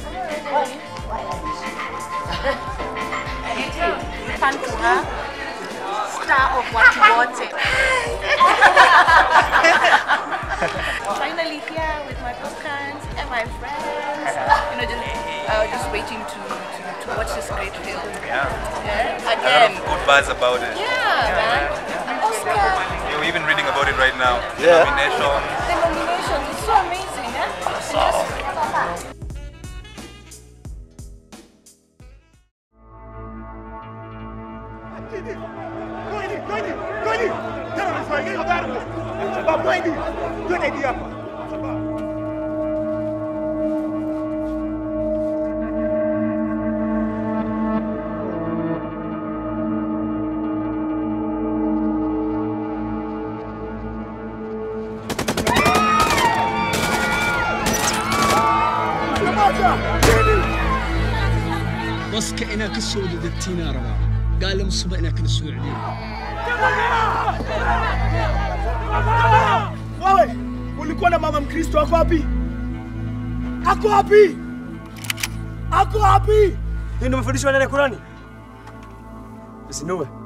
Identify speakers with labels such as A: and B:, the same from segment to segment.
A: Fantura, star of what you wanted. Finally here with my postcards and my friends. You know, just waiting to watch this great film.
B: Yeah.
A: Again.
B: Good buzz about it.
A: Yeah, man. An Oscar.
B: You're even reading about it right now.
C: Yeah.
B: Nomination.
A: The nomination is so amazing, eh?
D: بس كأنك السود دتينا ربع قال لهم الصبح إنك السعودي
E: Wewe ulikuwa na mama Mkristo ako wapi? Ako wapi? Ako wapi? Ndio umefundishwa ndani ya Qurani? Usinue.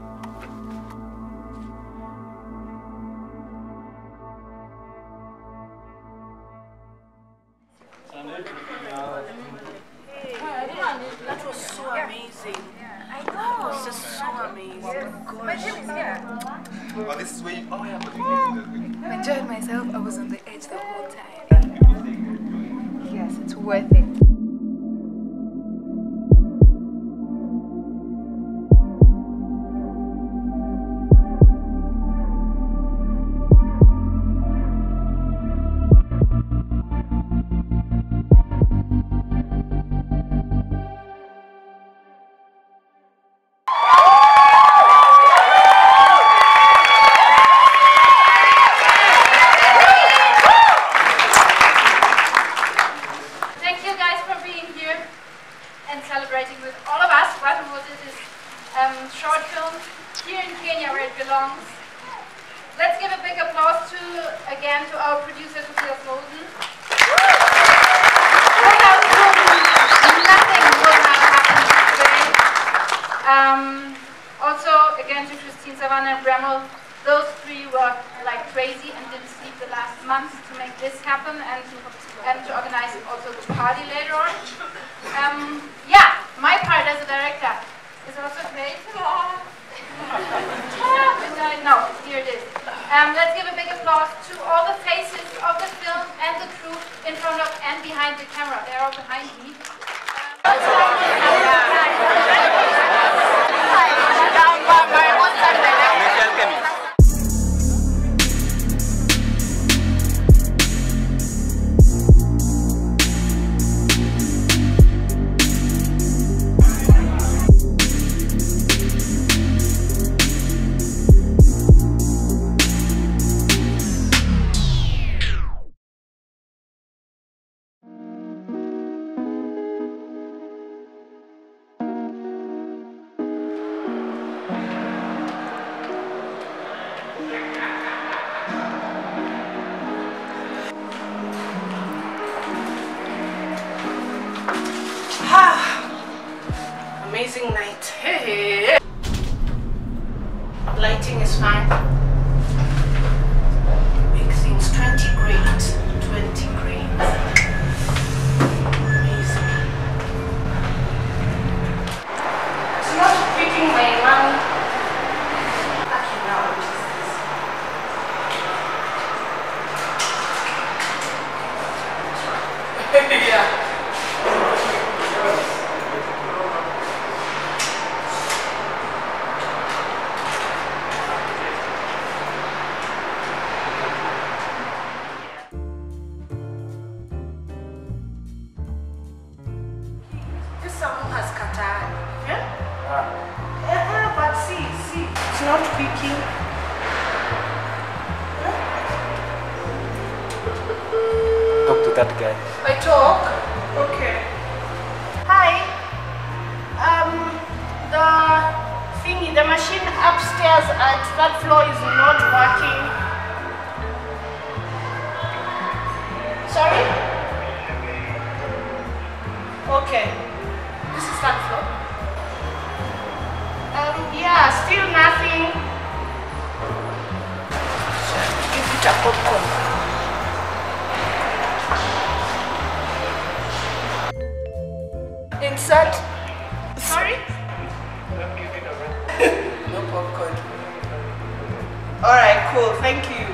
A: That was so amazing. I know. It was just so amazing.
F: My gym is here.
B: Oh, this is where you... Oh, yeah.
F: I enjoyed myself. I was on the edge the whole time. Yes, it's worth it.
G: Celebrating with all of us. Welcome to this short film here in Kenya where it belongs. Let's give a big applause again to our producer Tobias Mosen. Without him, nothing would have happened today. Also again to Christine, Savannah and Bremmel. Those three worked like crazy and didn't sleep the last month to make this happen and to organize also the party later on. Yeah, my part as a director is also great. No, here it is. Let's give a big applause to all the faces of the film and the crew in front of and behind the camera. They're all behind me.
A: Amazing night. Hey. Lighting is fine. Big things. 20 grains. 20 grains. Amazing. It's not picking my money. Actually, now what is this? Yeah. Someone has Qatar. Yeah? But see, it's not picking.
C: Talk to that guy.
A: I talk? Okay. Hi. The thingy, the machine upstairs at that floor is not working. Sorry? Okay. This is that floor?
G: Yeah, still nothing.
A: Give it a popcorn. Insert.
G: Sorry?
A: No popcorn. Alright, cool. Thank you.